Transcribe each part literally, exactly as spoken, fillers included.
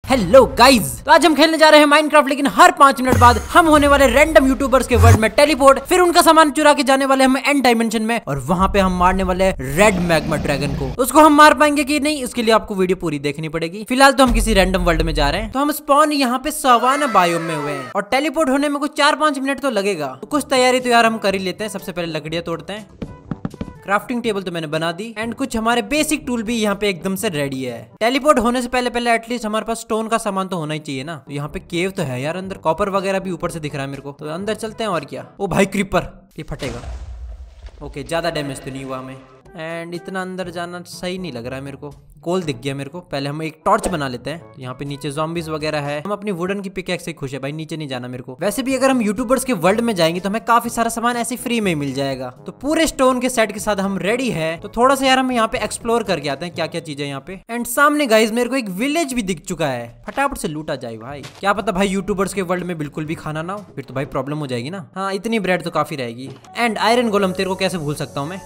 Hello guys, तो आज हम खेलने जा रहे हैं माइनक्राफ्ट, लेकिन हर पांच मिनट बाद हम होने वाले रैंडम यूट्यूबर्स के वर्ल्ड में टेलीपोर्ट, फिर उनका सामान चुरा के जाने वाले हम एंड डायमेंशन में, और वहां पे हम मारने वाले रेड मैग्मा ड्रैगन को। उसको हम मार पाएंगे कि नहीं, इसके लिए आपको वीडियो पूरी देखनी पड़ेगी। फिलहाल तो हम किसी रैंडम वर्ल्ड में जा रहे हैं, तो हम स्पॉन यहाँ पे सवाना बायोम में हुए हैं और टेलीपोर्ट होने में कुछ चार पांच मिनट तो लगेगा। तो कुछ तैयारी तो यार हम कर ही लेते हैं। सबसे पहले लकड़ियां तोड़ते हैं। क्राफ्टिंग टेबल तो मैंने बना दी एंड कुछ हमारे बेसिक टूल भी यहाँ पे एकदम से रेडी है। टेलीपोर्ट होने से पहले पहले एटलीस्ट हमारे पास स्टोन का सामान तो होना ही चाहिए ना। तो यहाँ पे केव तो है यार, अंदर कॉपर वगैरह भी ऊपर से दिख रहा है मेरे को, तो अंदर चलते हैं। और क्या, ओ भाई क्रीपर, ये फटेगा। ओके, ज्यादा डैमेज तो नहीं हुआ हमें। एंड इतना अंदर जाना सही नहीं लग रहा है मेरे को। कोल दिख गया मेरे को। पहले हम एक टॉर्च बना लेते हैं। यहाँ पे नीचे ज़ॉम्बीज वगैरह है। हम अपनी वुडन की पिकैक्स से खुश है भाई, नीचे नहीं जाना मेरे को। वैसे भी अगर हम यूट्यूबर्स के वर्ल्ड में जाएंगे तो हमें काफी सारा सामान ऐसे फ्री में मिल जाएगा। तो पूरे स्टोन के सेट के साथ हम रेडी है। तो थोड़ा सा यार हम यहाँ पे एक्सप्लोर करके आते हैं क्या क्या चीजें यहाँ पे। एंड सामने गाइज मेरे को एक विलेज भी दिख चुका है, फटाफट से लूटा जाए भाई। क्या पता भाई यूट्यूबर्स के वर्ल्ड में बिल्कुल भी खाना ना हो, फिर तो भाई प्रॉब्लम हो जाएगी ना। हाँ, इतनी ब्रेड तो काफी रहेगी। एंड आयरन गोलम, तेरे को कैसे भूल सकता हूँ मैं।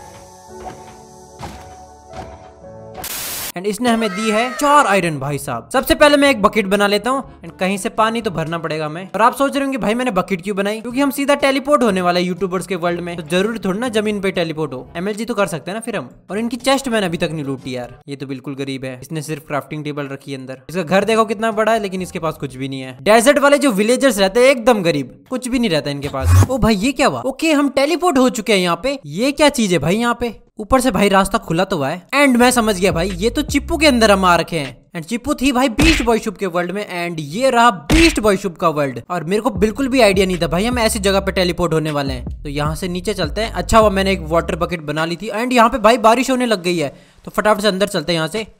एंड इसने हमें दी है चार आयरन भाई साहब। सबसे पहले मैं एक बकेट बना लेता हूँ एंड कहीं से पानी तो भरना पड़ेगा हमें। और आप सोच रहे होंगे भाई मैंने बकेट क्यों बनाई, क्योंकि हम सीधा टेलीपोर्ट होने वाला है यूट्यूबर्स के वर्ल्ड में, तो जरूरी थोड़ी ना जमीन पे टेलीपोर्ट हो। एमएलजी तो कर सकते हैं ना फिर हम। और इनकी चेस्ट मैंने अभी तक नहीं लूटी यार, ये तो बिल्कुल गरीब है। इसने सिर्फ क्राफ्टिंग टेबल रखी है अंदर। इसका घर देखो कितना बड़ा है, लेकिन इसके पास कुछ भी नहीं है। डेजर्ट वाले जो विलेजर्स रहते हैं एकदम गरीब, कुछ भी नहीं रहता इनके पास। ओ भाई ये क्या हुआ। ओके, हम टेलीपोर्ट हो चुके हैं यहाँ पे। ये क्या चीज है भाई यहाँ पे। ऊपर से भाई रास्ता खुला तो हुआ है। एंड मैं समझ गया भाई, ये तो चिप्पू के अंदर हम आ रखे हैं। एंड चिप्पू थी भाई बीस्ट बॉय शुभ के वर्ल्ड में, एंड ये रहा बीस्ट बॉय शुभ का वर्ल्ड। और मेरे को बिल्कुल भी आइडिया नहीं था भाई हम ऐसी जगह पे टेलीपोर्ट होने वाले हैं। तो यहाँ से नीचे चलते हैं। अच्छा हुआ मैंने एक वाटर बकेट बना ली थी। एंड यहाँ पे भाई बारिश होने लग गई है, तो फटाफट से अंदर चलते हैं यहाँ से।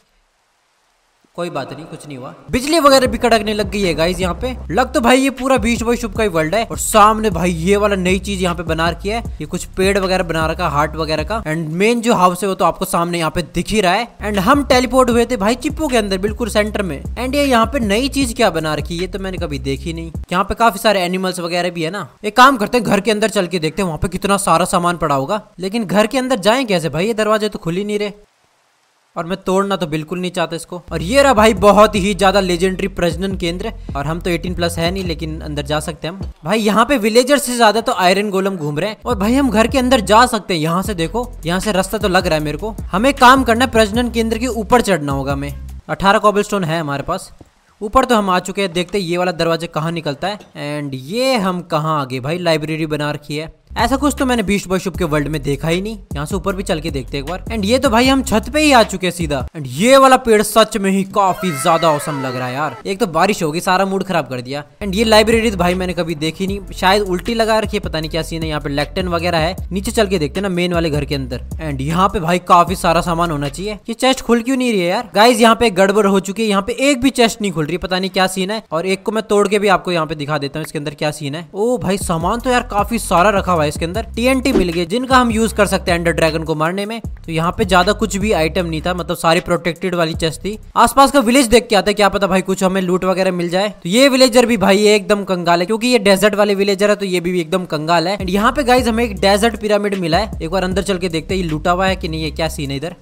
कोई बात नहीं, कुछ नहीं हुआ। बिजली वगैरह भी कड़कने लग गई है गाइस यहाँ पे। लग तो भाई ये पूरा बीस्ट बॉय शुभ का ही वर्ल्ड है। और सामने भाई ये वाला नई चीज यहाँ पे बना रखी है। ये कुछ पेड़ वगैरह बना रखा, हार्ट वगैरह का। एंड मेन जो हाउस है वो तो आपको सामने यहाँ पे दिख ही रहा है। एंड हम टेलीपोर्ट हुए थे भाई चिप्पू के अंदर, बिल्कुल सेंटर में। एंड ये यहाँ पे नई चीज क्या बना रखी है, ये तो मैंने कभी देखी नहीं। यहाँ पे काफी सारे एनिमल्स वगैरह भी है ना। एक काम करते हैं, घर के अंदर चल के देखते हैं वहाँ पे कितना सारा सामान पड़ा होगा। लेकिन घर के अंदर जाए कैसे भाई, ये दरवाजे तो खुल ही नहीं रहे। और मैं तोड़ना तो बिल्कुल नहीं चाहता इसको। और ये रहा भाई बहुत ही ज्यादा लेजेंडरी प्रजनन केंद्र। और हम तो अठारह प्लस है नहीं, लेकिन अंदर जा सकते हैं हम। भाई यहाँ पे विलेजर से ज्यादा तो आयरन गोलम घूम रहे हैं। और भाई हम घर के अंदर जा सकते हैं। यहाँ से देखो, यहाँ से रास्ता तो लग रहा है मेरे को। हमें काम करना है, प्रजनन केंद्र के ऊपर चढ़ना होगा हमें। अठारह कॉबलस्टोन है हमारे पास। ऊपर तो हम आ चुके हैं। देखते हैं ये वाला दरवाजा कहाँ निकलता है। एंड ये हम कहाँ आगे भाई, लाइब्रेरी बना रखी है। ऐसा कुछ तो मैंने बीस्ट बॉय शुभ के वर्ल्ड में देखा ही नहीं। यहाँ से ऊपर भी चल के देखते हैं एक बार। एंड ये तो भाई हम छत पे ही आ चुके हैं सीधा। एंड ये वाला पेड़ सच में ही काफी ज्यादा औसम लग रहा है यार। एक तो बारिश होगी, सारा मूड खराब कर दिया। एंड ये लाइब्रेरी तो भाई मैंने कभी देखी नहीं, शायद उल्टी लगा रखी है, पता नहीं क्या सीन है। यहाँ पे लेक्टन वगैरह है। नीचे चल के देखते हैं ना मेन वाले घर के अंदर। एंड यहाँ पे भाई काफी सारा सामान होना चाहिए। ये चेस्ट खुल क्यों नहीं रही है यार। गाइज यहाँ पे गड़बड़ हो चुकी है। यहाँ पे एक भी चेस्ट नहीं खुल रही, पता नहीं क्या सीन है। और एक को मैं तोड़ के भी आपको यहाँ पे दिखा देता हूँ इसके अंदर क्या सीन है। ओ भाई सामान तो यार काफी सारा रखा हुआ है इसके अंदर। टीएनटी मिल गए जिनका हम यूज कर सकते हैं एंडर ड्रैगन को मारने में। तो यहाँ पे ज्यादा कुछ भी आइटम नहीं था, मतलब सारी प्रोटेक्टेड वाली चेस्ट थी। आसपास का विलेज देख के आते हैं, क्या पता भाई कुछ हमें लूट वगैरह मिल जाए। तो ये विलेजर भी भाई ये एकदम कंगाल है, क्योंकि ये डेजर्ट वाले विलेजर है, तो ये भी एकदम कंगाल है। एंड यहाँ पे गाइज हमें एक डेजर्ट पिरामिड मिला है। एक बार अंदर चल के देखते हैं ये लूटा हुआ है कि नहीं, है क्या सीन है इधर।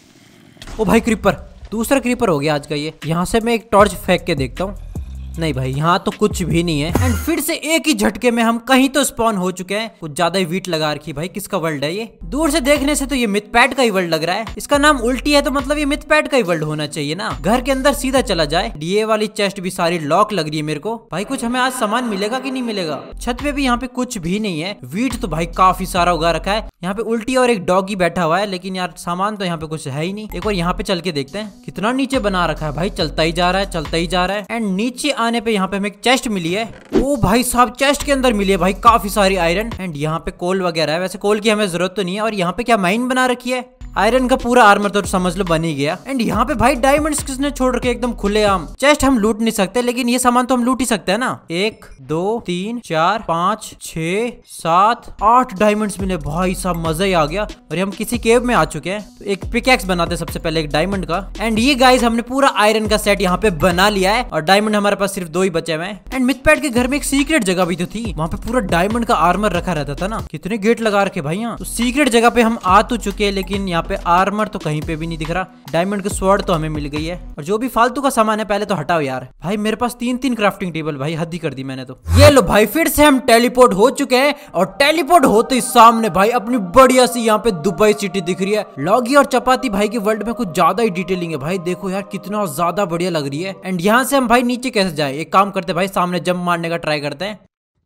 ओ भाई क्रीपर, दूसरा क्रीपर हो गया आज का ये। यहाँ से मैं एक टॉर्च फेंक के देखता हूँ। नहीं भाई यहाँ तो कुछ भी नहीं है। एंड फिर से एक ही झटके में हम कहीं तो स्पॉन हो चुके हैं। कुछ ज्यादा ही वीट लगा रखी भाई। किसका वर्ल्ड है ये। दूर से देखने से तो ये मिथपैड का ही वर्ल्ड लग रहा है। इसका नाम उल्टी है, तो मतलब ये मिथपैड का ही वर्ल्ड होना चाहिए ना। घर के अंदर सीधा चला जाए। ये वाली चेस्ट भी सारी लॉक लग रही है मेरे को। भाई कुछ हमें आज सामान मिलेगा कि नहीं मिलेगा। छत पे भी यहाँ पे कुछ भी नहीं है। वीट तो भाई काफी सारा उगा रखा है। यहाँ पे उल्टी और एक डॉगी बैठा हुआ है, लेकिन यार सामान तो यहाँ पे कुछ है ही नहीं। एक बार यहाँ पे चल के देखते हैं कितना नीचे बना रखा है भाई। चलता ही जा रहा है, चलता ही जा रहा है। एंड नीचे आने पे यहाँ पे हमें चेस्ट मिली है। ओ भाई साहब चेस्ट के अंदर मिली है भाई काफी सारी आयरन। एंड यहाँ पे कोल वगैरह है। वैसे कोल की हमें जरूरत तो नहीं है। और यहाँ पे क्या माइन बना रखी है। आयरन का पूरा आर्मर तो समझ लो बन ही गया। एंड यहाँ पे भाई डायमंड्स किसने छोड़ रखे एकदम खुलेआम। चेस्ट हम लूट नहीं सकते, लेकिन ये सामान तो हम लूट ही सकते हैं ना। एक दो तीन चार पाँच छह सात आठ डायमंड्स मिले भाई साहब, मजा ही आ गया। और हम किसी केव में आ चुके हैं। तो एक पिकैक्स बनाते सबसे पहले एक डायमंड का। एंड ये गाइस हमने पूरा आयरन का सेट यहाँ पे बना लिया है। और डायमंड हमारे पास सिर्फ दो ही बचे हुए हैं। एंड मिथपैड के घर में एक सीक्रेट जगह भी तो थी, वहाँ पे पूरा डायमंड का आर्मर रखा रहता था ना। कितने गेट लगा रखे भाई यहाँ। तो सीक्रेट जगह पे हम आ तो चुके हैं, लेकिन यहाँ यहाँ पे आर्मर तो कहीं पे भी नहीं दिख रहा, डायमंड की स्वॉर्ड तो हमें मिल गई है, और जो भी फालतू का सामान है पहले तो हटाओ यार। भाई मेरे पास तीन तीन क्राफ्टिंग टेबल, भाई हद ही कर दी मैंने तो। ये लो भाई फिर से हम टेलीपोर्ट हो चुके हैं, और टेलीपोर्ट होते ही सामने भाई अपनी बढ़िया सी यहाँ पे दुबई सिटी दिख रही है। लॉगी और चपाती भाई के वर्ल्ड में कुछ ज्यादा ही डिटेलिंग है भाई, देखो यार कितना ज्यादा बढ़िया लग रही है। एंड यहाँ से हम भाई नीचे कैसे जाए, एक काम करते भाई सामने जंप मारने का ट्राई करते हैं।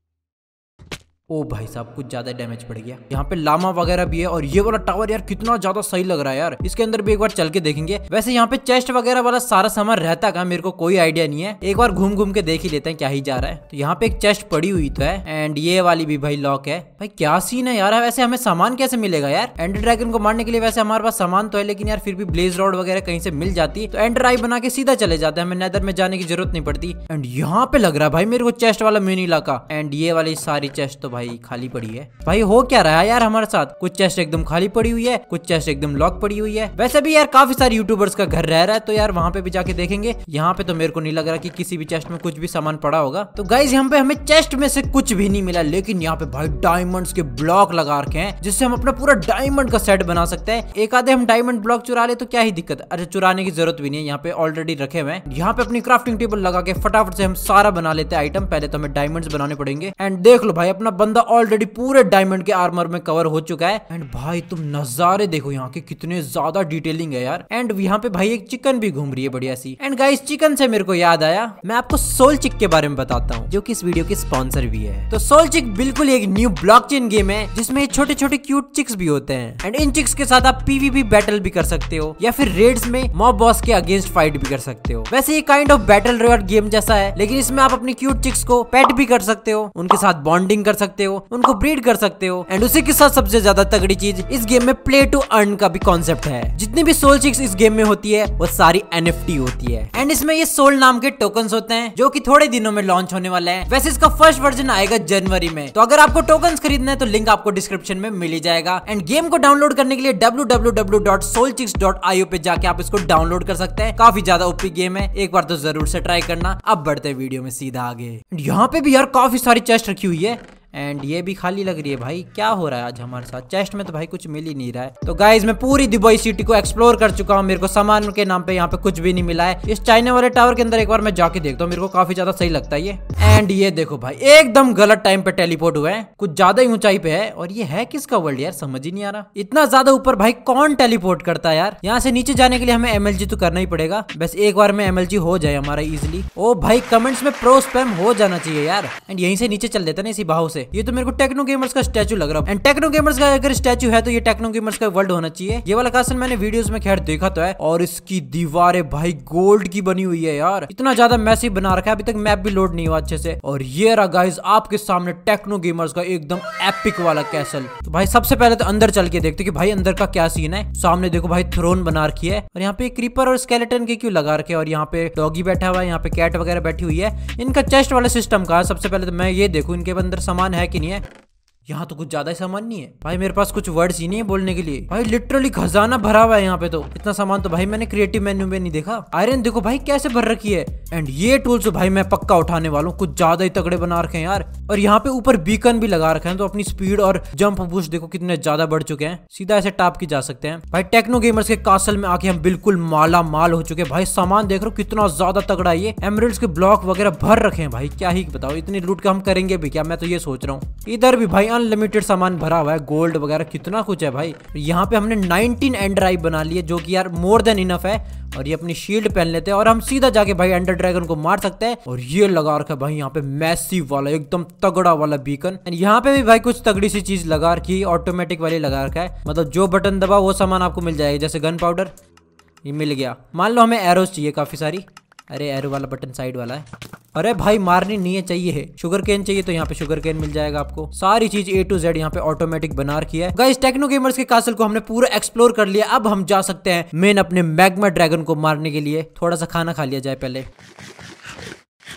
ओ भाई साहब कुछ ज्यादा डैमेज पड़ गया। यहाँ पे लामा वगैरह भी है, और ये वाला टावर यार कितना ज्यादा सही लग रहा है यार, इसके अंदर भी एक बार चल के देखेंगे। वैसे यहाँ पे चेस्ट वगैरह वाला सारा सामान रहता का मेरे को कोई आइडिया नहीं है, एक बार घूम घूम के देख ही लेते हैं क्या ही जा रहा है। तो यहाँ पे एक चेस्ट पड़ी हुई तो है, एंड ये वाली भी भाई लॉक है। भाई क्या सीन है यार, वैसे हमें सामान कैसे मिलेगा यार? एंडर ड्रैगन को मारने के लिए वैसे हमारे पास सामान तो है, लेकिन यार फिर भी ब्लेज रॉड वगैरह कहीं से मिल जाती तो एंडर आई बना के सीधा चले जाते हैं, हमें नेदर में जाने की जरूरत नहीं पड़ती। एंड यहाँ पे लग रहा है भाई मेरे को चेस्ट वाला मेन इलाका, एंड ये वाली सारी चेस्ट तो भाई खाली पड़ी है। भाई हो क्या रहा है यार हमारे साथ, कुछ चेस्ट एकदम खाली पड़ी हुई है, कुछ चेस्ट एकदम लॉक पड़ी हुई है। वैसे भी यार काफी सारे यूट्यूबर्स का घर रह रहा है, तो यार वहां पे भी जाके देखेंगे। यहाँ पे तो मेरे को नहीं लग रहा कि किसी भी चेस्ट में कुछ भी सामान पड़ा होगा। तो गाइज यहाँ पे हमें चेस्ट में से कुछ भी नहीं मिला, लेकिन यहाँ पे भाई डायमंड्स के ब्लॉक लगा रखे हैं, जिससे हम अपना पूरा डायमंड का सेट बना सकते हैं। एक आधे हम डायमंड ब्लॉक चुरा ले तो क्या ही दिक्कत है, अरे चुराने की जरूरत भी नहीं है, यहाँ पे ऑलरेडी रखे हुए हैं। यहाँ पे अपनी क्राफ्टिंग टेबल लगा के फटाफट से हम सारा बना लेते हैं आइटम। पहले तो हमें डायमंड्स बनाने पड़ेंगे, एंड देख लो भाई अपना बंदा ऑलरेडी पूरे डायमंड के आर्मर में कवर हो चुका है। एंड भाई तुम नजारे देखो यहाँ के, कितने ज्यादा डिटेलिंग है यार। एंड यहाँ पे भाई एक चिकन भी घूम रही है बढ़िया सी। एंड गाइस चिकन से मेरे को याद आया, मैं आपको सोलचिक के बारे में बताता हूँ, जो कि इस वीडियो के स्पॉन्सर भी है। तो सोलचिक बिल्कुल एक न्यू ब्लॉकचेन गेम है, जिसमें छोटे छोटे क्यूट चिक्स भी होते हैं। एंड इन चिक्स के साथ आप पीवीपी बैटल भी कर सकते हो, या फिर रेड्स में मॉब बॉस के अगेंस्ट फाइट भी कर सकते हो। वैसे ये kind of battle royale game जैसा है, लेकिन इसमें आप अपनी क्यूट चिक्स को पेट भी कर सकते हो, उनके साथ बॉन्डिंग कर सकते हो, उनको ब्रीड कर सकते हो। एंड उसी के साथ सबसे ज्यादा तगड़ी चीज इस गेम में प्ले टू अर्न का भी कॉन्सेप्ट है। जितनी भी सोल चिक्स इस गेम में होती है वो सारी एनएफटी होती है। एंड इसमें ये सोल नाम के टोकन्स होते हैं, जो कि थोड़े दिनों में लॉन्च होने वाले हैं। वैसे इसका फर्स्ट वर्जन आएगा जनवरी में, तो अगर आपको टोकन्स खरीदना है तो लिंक आपको डिस्क्रिप्शन में मिल ही जाएगा। एंड गेम को डाउनलोड करने के लिए W W W dot SolChicks dot I O पे जाके आप इसको डाउनलोड कर सकते हैं। काफी ज्यादा ओपी गेम है, एक बार तो जरूर से ट्राई करना। अब बढ़ते वीडियो में सीधा आगे। यहाँ पे भी यार काफी सारी चेस्ट रखी हुई है, एंड ये भी खाली लग रही है। भाई क्या हो रहा है आज हमारे साथ, चेस्ट में तो भाई कुछ मिल ही नहीं रहा है। तो गाइज मैं पूरी दुबई सिटी को एक्सप्लोर कर चुका हूँ, मेरे को सामान के नाम पे यहाँ पे कुछ भी नहीं मिला है। इस चाइना वाले टावर के अंदर एक बार मैं जाके देखता हूँ, मेरे को काफी ज्यादा सही लगता है ये। एंड ये देखो भाई एकदम गलत टाइम पे टेलीपोर्ट हुए हैं, कुछ ज्यादा ही ऊंचाई पे है। और ये है किसका वर्ल्ड यार, समझ ही नहीं आ रहा, इतना ज्यादा ऊपर भाई कौन टेलीपोर्ट करता है यार। यहाँ से नीचे जाने के लिए हमें एमएलजी तो करना ही पड़ेगा, बस एक बार में एमएलजी हो जाए हमारा इजिली। ओ भाई कमेंट्स में प्रो स्पैम हो जाना चाहिए यार। एंड यहीं से नीचे चल देता ना इसी भाव से। ये तो मेरे को टेक्नो गेमर्स का स्टैचू लग रहा है, एंड टेक्नो गेमर्स का अगर स्टैचू है तो ये टेक्नो गेमर्स का वर्ल्ड होना चाहिए। ये वाला कासल मैंने वीडियोस में खैर देखा तो है, और इसकी दीवारें भाई गोल्ड की बनी हुई है यार, इतना ज्यादा मैसिव बना रखा है। अभी तक मैप भी लोड नहीं हुआ अच्छे से। और ये रहा गाइस आपके सामने टेक्नो गेमर्स का एकदम एपिक वाला कैसल। तो भाई सबसे पहले तो अंदर चल के देखते कि भाई अंदर का क्या सीन है। सामने देखो भाई थ्रोन बना रखी है, और यहाँ पे क्रीपर और स्केलेटन के क्यों लगा रखे, और यहाँ पे डॉगी बैठा हुआ है, यहाँ पे कैट वगैरह बैठी हुई है। इनका चेस्ट वाला सिस्टम का सबसे पहले तो मैं ये देखूं इनके अंदर सामान है कि नहीं है। यहाँ तो कुछ ज्यादा ही सामान नहीं है भाई, मेरे पास कुछ वर्ड्स ही नहीं है बोलने के लिए। भाई लिटरली खजाना भरा हुआ है यहाँ पे, तो इतना सामान तो भाई मैंने क्रिएटिव मेन्यू में नहीं देखा। आयरन देखो भाई कैसे भर रखी है, एंड ये टूल्स भाई मैं पक्का उठाने वाला हूँ, कुछ ज्यादा ही तगड़े बना रखे हैं यार। और यहाँ पे ऊपर बीकन भी लगा रखे हैं, तो अपनी स्पीड और जंप बूस्ट देखो कितने ज्यादा बढ़ चुके हैं, सीधा ऐसे टाप की जा सकते हैं। भाई टेक्नो गेमर्स के कासल में आके हम बिल्कुल माला माल हो चुके हैं। भाई सामान देख रहे हो कितना ज्यादा तगड़ा है, ये एमरल्ड्स के ब्लॉक वगैरह भर रखे हैं भाई, क्या ही बताओ इतनी लूट के हम करेंगे भी क्या, मैं तो ये सोच रहा हूँ। इधर भी भाई अनलिमिटेड सामान भरा हुआ है, गोल्ड वगैरह कितना कुछ है भाई। यहाँ पे हमने नाइनटीन एंडर आई बना लिए, जो कि यार मोर देन इनफ है। और ये अपनी शील्ड पहन लेते हैं और हम सीधा जाके भाई एंडर ड्रैगन को मार सकते हैं। और ये लगा रखा है भाई यहाँ पे मैसिव वाला एकदम तगड़ा वाला बीकन। एंड यहाँ पे भी भाई कुछ तगड़ी सी चीज लगा रखी, ऑटोमेटिक वाली लगा रखा है, मतलब जो बटन दबा वो सामान आपको मिल जाएगा, जैसे गन पाउडर ये मिल गया। मान लो हमें एरोस चाहिए काफी सारी, अरे एरो वाला बटन साइड वाला है। अरे भाई मारनी नहीं है, चाहिए है शुगर केन चाहिए तो यहाँ पे शुगर केन मिल जाएगा आपको। सारी चीज ए टू जेड यहाँ पे ऑटोमेटिक बना रखी है। गाइस टेक्नो गेमर्स के कासल को हमने पूरा एक्सप्लोर कर लिया, अब हम जा सकते हैं मेन अपने मैग्मा ड्रैगन को मारने के लिए। थोड़ा सा खाना खा लिया जाए पहले।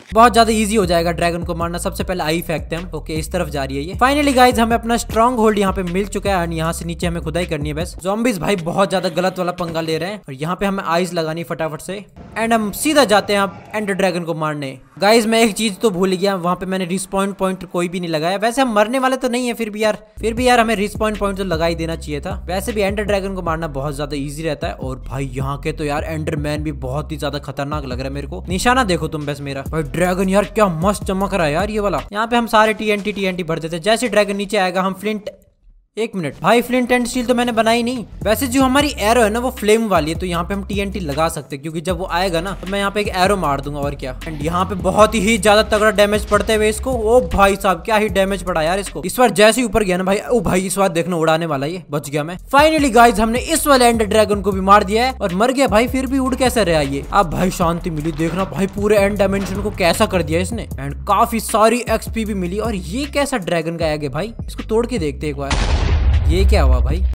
बहुत ज्यादा इजी हो जाएगा ड्रैगन को मारना। सबसे पहले आई फेंकते हैं हम। ओके इस तरफ जा रही है ये। फाइनली गाइज हमें अपना स्ट्रॉन्ग होल्ड यहाँ पे मिल चुका है एंड यहाँ से नीचे हमें खुदाई करनी है बस। ज़ॉम्बीज़ भाई बहुत ज्यादा गलत वाला पंगा ले रहे हैं और यहाँ पे हमें आइज लगानी फटाफट से एंड हम सीधा जाते हैं अब एंडर ड्रैगन को मारने। गाइज मैं एक चीज तो भूल गया, वहाँ पे मैंने रिस्पॉन्ड पॉइंट कोई भी नहीं लगाया। वैसे हम मरने वाले तो नहीं है, फिर भी यार फिर भी यार हमें रिस्पॉन्ड पॉइंट तो लगा ही देना चाहिए था। वैसे भी एंडर ड्रैगन को मारना बहुत ज्यादा इजी रहता है। और भाई यहाँ के तो यार एंडरमैन भी बहुत ही ज्यादा खतरनाक लग रहा है मेरे को। निशाना देखो तुम बस मेरा। भाई ड्रैगन यार क्या मस्त चमक रहा है यार ये वाला। यहाँ पे हम सारे टीएनटी टीएनटी भर देते। जैसे ड्रैगन नीचे आएगा हम फ्लिंट, एक मिनट भाई फ्लिंट एंड स्टील तो मैंने बनाई नहीं। वैसे जो हमारी एरो है ना वो फ्लेम वाली है, तो यहाँ पे हम टीएनटी लगा सकते हैं क्योंकि जब वो आएगा ना तो मैं यहाँ पे एक एरो मार दूंगा और क्या। एंड यहाँ पे बहुत ही ज्यादा तगड़ा डैमेज पड़ते हुए इसको। ओ भाई साहब क्या ही डैमेज पड़ा यार इसको। इस बार जैसे ही ऊपर गया ना भाई, ओ भाई इस बार देखना उड़ाने वाला ये, बच गया मैं। फाइनली गाइज हमने इस वाले एंडर ड्रैगन को भी मार दिया है और मर गया भाई, फिर भी उड़ कैसे रहा ये। अब भाई शांति मिली, देखना भाई पूरे एंड डायमेंशन को कैसा कर दिया इसने। एंड काफी सारी एक्सपी भी मिली। और ये कैसा ड्रैगन का एग है भाई, इसको तोड़ के देखते एक बार। ये क्या हुआ भाई।